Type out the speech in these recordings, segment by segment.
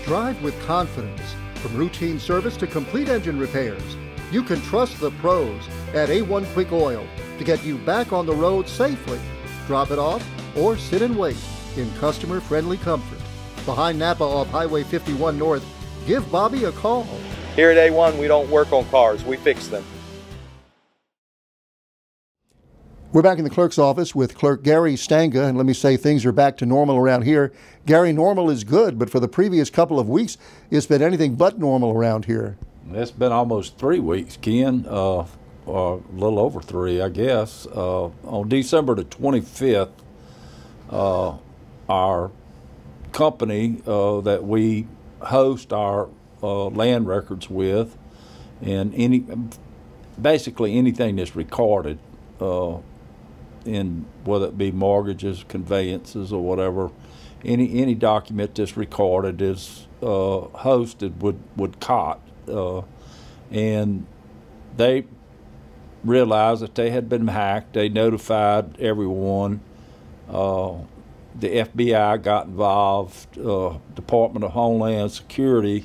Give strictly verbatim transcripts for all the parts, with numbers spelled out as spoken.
Drive with confidence. From routine service to complete engine repairs, you can trust the pros at A one Quick Oil to get you back on the road safely. Drop it off or sit and wait in customer-friendly comfort. Behind Napa off Highway fifty-one North, give Bobby a call. Here at A one, we don't work on cars, we fix them. We're back in the clerk's office with Clerk Gary Stanga, and let me say things are back to normal around here. Gary, normal is good, but for the previous couple of weeks, it's been anything but normal around here. It's been almost three weeks, Ken, uh, or a little over three, I guess. Uh, on December the twenty-fifth, uh, our company uh, that we host our uh, land records with, and any basically anything that's recorded, uh, in whether it be mortgages, conveyances, or whatever, any any document that's recorded is uh, hosted with with C O T, uh, and they realized that they had been hacked. They notified everyone. Uh, the F B I got involved. Uh, Department of Homeland Security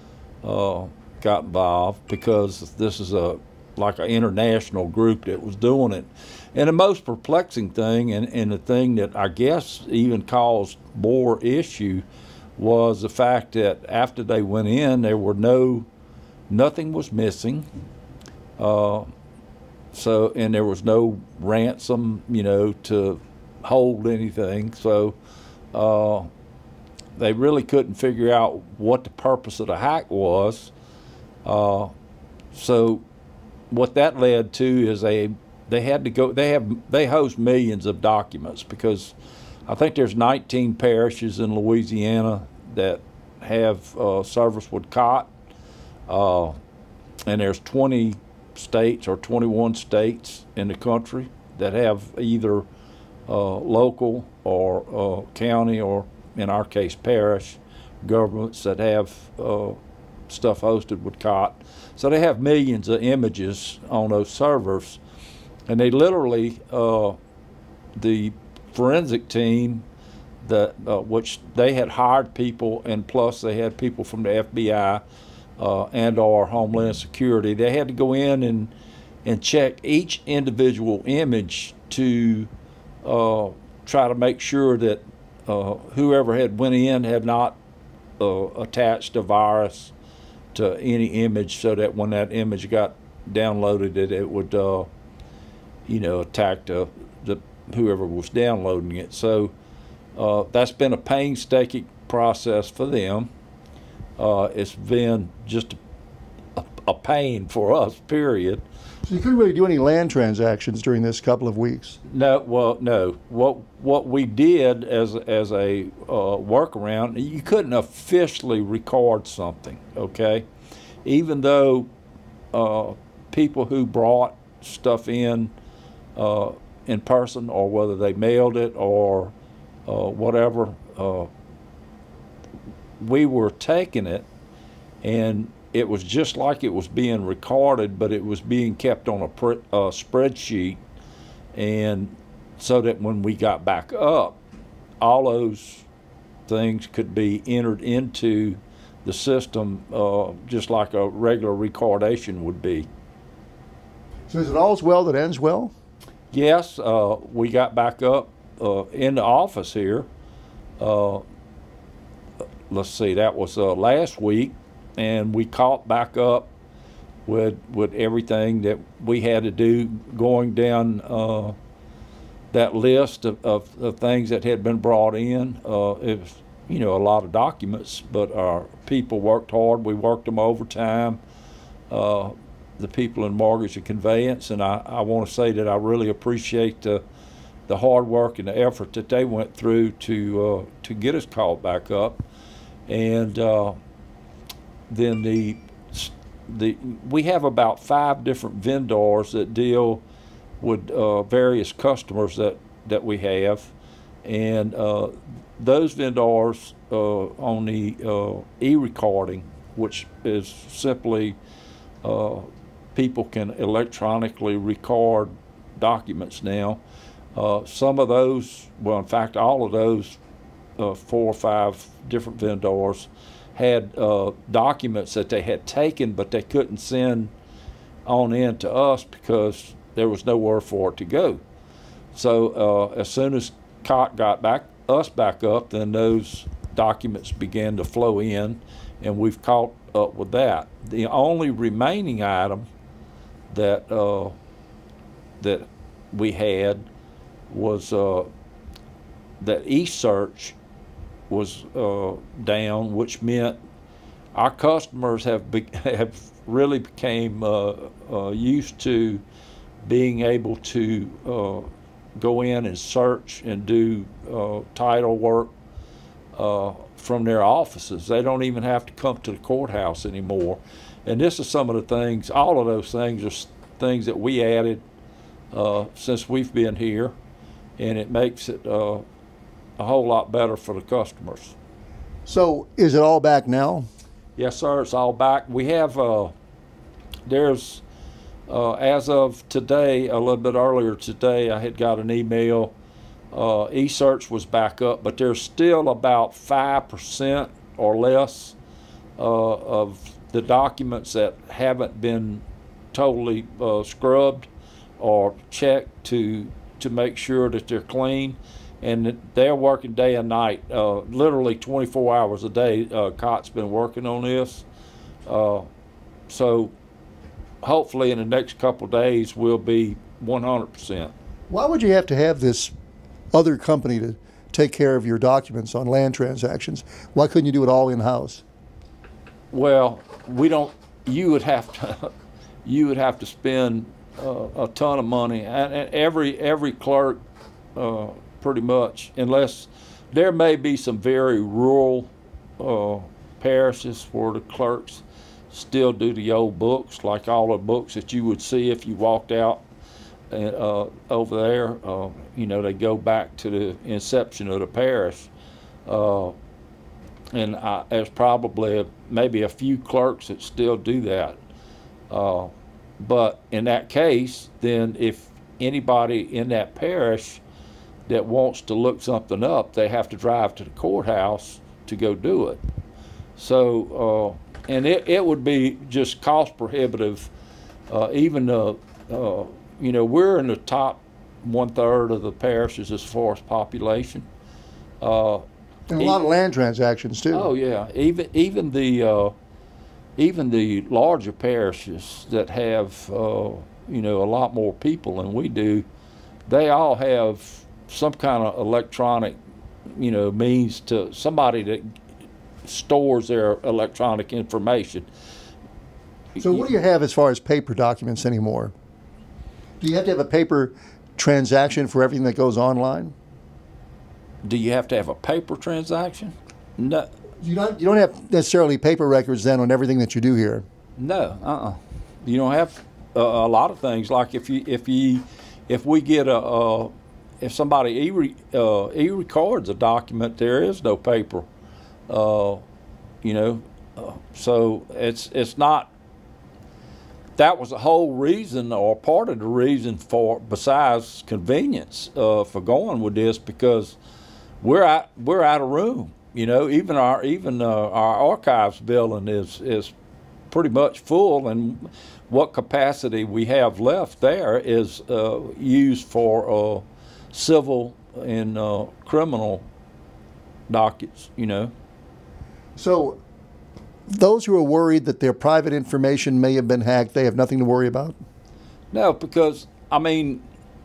uh, got involved because this is a like an international group that was doing it. And the most perplexing thing, and, and the thing that I guess even caused more issue, was the fact that after they went in, there were no, nothing was missing. Uh, so, and there was no ransom, you know, to hold anything. So uh, they really couldn't figure out what the purpose of the hack was. Uh, so what that led to is a they had to go they have they host millions of documents, because I think there's nineteen parishes in Louisiana that have uh, service with C O T, uh, and there's twenty states or twenty-one states in the country that have either uh, local or uh, county, or in our case parish governments that have uh, stuff hosted with C O T. So they have millions of images on those servers, and they literally, uh, the forensic team, that uh, which they had hired people, and plus they had people from the F B I uh, and or Homeland Security. They had to go in and and check each individual image to uh, try to make sure that uh, whoever had went in had not uh, attached a virus to any image, so that when that image got downloaded, it, it would, uh, you know, attack the, the whoever was downloading it. So uh, that's been a painstaking process for them. Uh, it's been just a, a pain for us, period. So you couldn't really do any land transactions during this couple of weeks? No, well, no. What what we did as as a uh, workaround, you couldn't officially record something, okay? Even though uh, people who brought stuff in uh, in person, or whether they mailed it or uh, whatever, uh, we were taking it, and it was just like it was being recorded, but it was being kept on a pr uh, spreadsheet, and so that when we got back up, all those things could be entered into the system uh, just like a regular recordation would be. So is it all's well that ends well? Yes, uh, we got back up uh, in the office here. Uh, let's see, that was uh, last week. And we caught back up with with everything that we had to do, going down uh, that list of, of, of things that had been brought in. Uh, it was, you know, a lot of documents, but our people worked hard. We worked them overtime, uh, the people in mortgage and conveyance, and I, I want to say that I really appreciate the the hard work and the effort that they went through to uh, to get us caught back up. And uh, then the the we have about five different vendors that deal with uh, various customers that that we have, and uh, those vendors uh, on the uh, e-recording, which is simply uh, people can electronically record documents now. Uh, some of those, well, in fact, all of those uh, four or five different vendors had uh, documents that they had taken, but they couldn't send on in to us because there was nowhere for it to go. So uh, as soon as C O T got back us back up, then those documents began to flow in, and we've caught up with that. The only remaining item that uh, that we had was uh, that e-search was uh, down, which meant our customers have be have really became uh, uh, used to being able to uh, go in and search and do uh, title work uh, from their offices. They don't even have to come to the courthouse anymore. And this is some of the things, all of those things are things that we added uh, since we've been here, and it makes it uh, a whole lot better for the customers. So is it all back now? Yes, sir, it's all back. We have, uh, there's, uh, as of today, a little bit earlier today, I had got an email. Uh, e-search was back up, but there's still about five percent or less uh, of the documents that haven't been totally uh, scrubbed or checked to to make sure that they're clean. And they're working day and night, uh, literally twenty-four hours a day. Uh, C O T's been working on this. Uh, so hopefully in the next couple of days we'll be one hundred percent. Why would you have to have this other company to take care of your documents on land transactions? Why couldn't you do it all in-house? Well, we don't, you would have to, you would have to spend uh, a ton of money, and, and every, every clerk, uh, pretty much, unless there may be some very rural uh, parishes where the clerks still do the old books, like all the books that you would see if you walked out and, uh, over there. Uh, you know, they go back to the inception of the parish. Uh, and I, there's probably a, maybe a few clerks that still do that. Uh, but in that case, then if anybody in that parish that wants to look something up, they have to drive to the courthouse to go do it. So, uh, and it, it would be just cost prohibitive. Uh, even, uh, uh, you know, we're in the top one third of the parishes as far as population. Uh, and a lot of land transactions too. Oh yeah, even even the uh, even the larger parishes that have uh, you know, a lot more people than we do, they all have some kind of electronic, you know, means to somebody that stores their electronic information. So what do you have as far as paper documents anymore? Do you have to have a paper transaction for everything that goes online? Do you have to have a paper transaction? No. You don't, you don't have necessarily paper records then on everything that you do here? No, uh-uh. You don't have uh, a lot of things. Like if you, if you, if we get a, a if somebody e-re, uh, e-records a document, there is no paper. Uh, you know, uh, so it's it's not. That was the whole reason, or part of the reason for, besides convenience, uh, for going with this, because we're out we're out of room. You know, even our even uh, our archives building is is pretty much full, and what capacity we have left there is uh, used for uh, civil and uh, criminal dockets. You know. So those who are worried that their private information may have been hacked, they have nothing to worry about? No, because, I mean,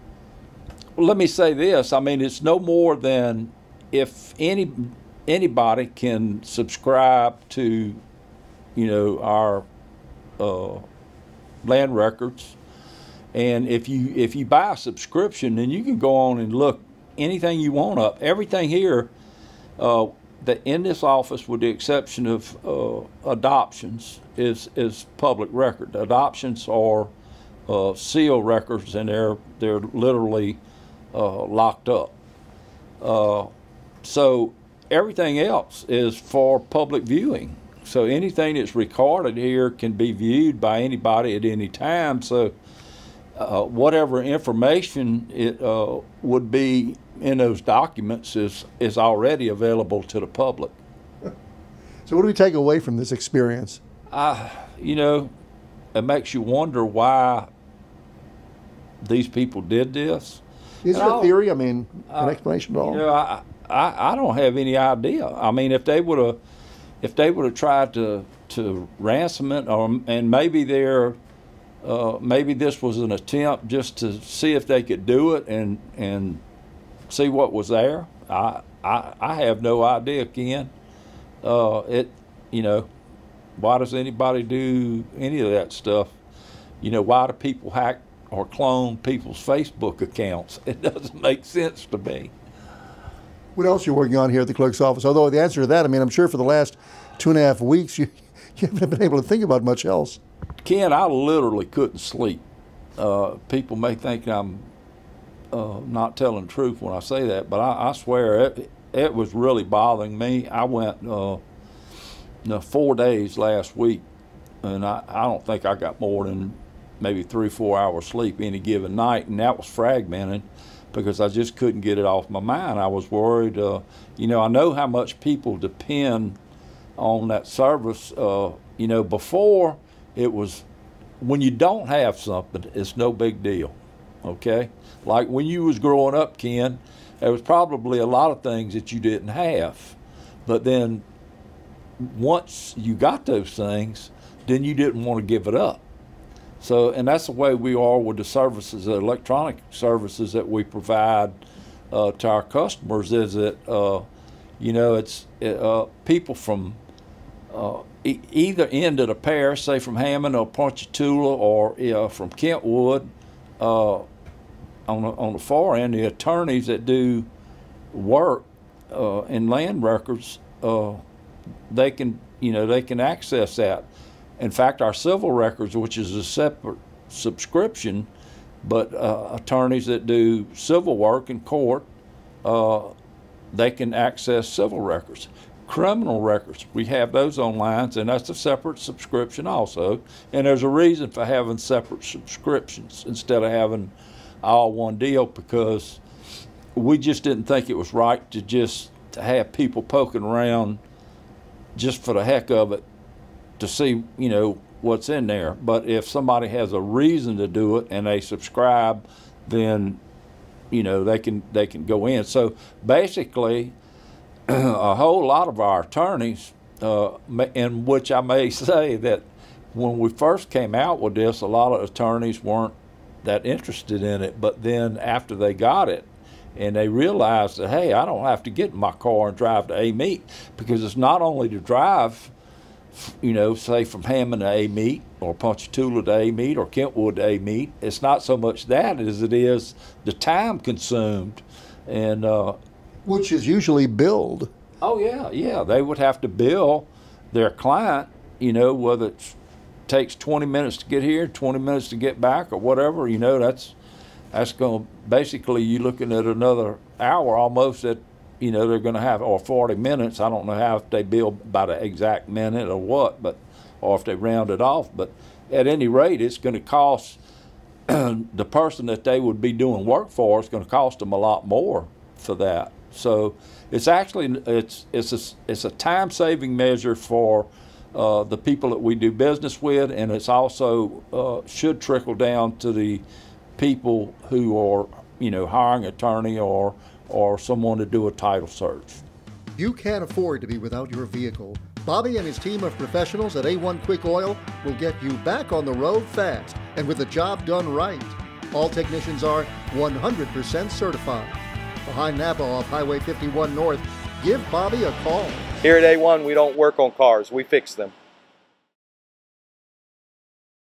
let me say this. I mean, it's no more than if any anybody can subscribe to, you know, our uh, land records. And if you if you buy a subscription, then you can go on and look anything you want up. Everything here, uh, that in this office, with the exception of uh, adoptions, is is public record. Adoptions are uh, sealed records, and they're they're literally uh, locked up. Uh, so everything else is for public viewing. So anything that's recorded here can be viewed by anybody at any time. So uh, whatever information it uh, would be in those documents is is already available to the public. So what do we take away from this experience? I, you know, it makes you wonder why these people did this. Is there a theory? I mean, an uh, explanation at all? You know, I, I I don't have any idea. I mean, if they would have, if they would have tried to to ransom it, or and maybe they're, uh, maybe this was an attempt just to see if they could do it and and see what was there. I I I have no idea, Ken. Uh, it, you know, why does anybody do any of that stuff? You know, why do people hack or clone people's Facebook accounts? It doesn't make sense to me. What else are you working on here at the clerk's office? Although the answer to that, I mean, I'm sure for the last two and a half weeks, you, you haven't been able to think about much else. Ken, I literally couldn't sleep. Uh, people may think I'm uh, not telling the truth when I say that, but I, I swear it, it was really bothering me. I went uh, no, four days last week, and I, I don't think I got more than maybe three, four hours sleep any given night, and that was fragmented because I just couldn't get it off my mind. I was worried. Uh, you know, I know how much people depend on that service. Uh, you know, before it was, when you don't have something, it's no big deal, okay? Like when you was growing up, Ken, there was probably a lot of things that you didn't have. But then once you got those things, then you didn't want to give it up. So, and that's the way we are with the services, the electronic services that we provide uh, to our customers, is that, uh, you know, it's uh, people from uh, e either end of the parish, say from Hammond or Ponchatoula or uh, from Kentwood, uh, on the, on the far end, the attorneys that do work uh, in land records, uh, they can, you know, they can access that. In fact, our civil records, which is a separate subscription, but uh, attorneys that do civil work in court, uh, they can access civil records. Criminal records, we have those online, and that's a separate subscription also. And there's a reason for having separate subscriptions instead of having all one deal, because we just didn't think it was right to just to have people poking around just for the heck of it to see, you know, what's in there. But if somebody has a reason to do it and they subscribe, then, you know, they can they can go in. So basically, a whole lot of our attorneys, uh, in which I may say that when we first came out with this, a lot of attorneys weren't that interested in it. But then after they got it, and they realized that, hey, I don't have to get in my car and drive to A-Meet, because it's not only to drive, you know, say from Hammond to A-Meet or Ponchatoula to A-Meet or Kentwood to A-Meet. It's not so much that as it is the time consumed. And uh, which is usually billed. Oh, yeah, yeah. They would have to bill their client, you know, whether it takes twenty minutes to get here, twenty minutes to get back or whatever, you know, that's that's going to, basically you're looking at another hour almost that, you know, they're going to have, or forty minutes. I don't know how if they bill by the exact minute or what, but, or if they round it off. But at any rate, it's going to cost the person that they would be doing work for, it's going to cost them a lot more for that. So it's actually, it's, it's, a, it's a time-saving measure for uh, the people that we do business with, and it's also uh, should trickle down to the people who are, you know, hiring an attorney or or someone to do a title search. You can't afford to be without your vehicle. Bobby and his team of professionals at A one Quick Oil will get you back on the road fast and with the job done right. All technicians are one hundred percent certified. Behind Napa off Highway fifty-one North, give Bobby a call. Here at A one, we don't work on cars, we fix them.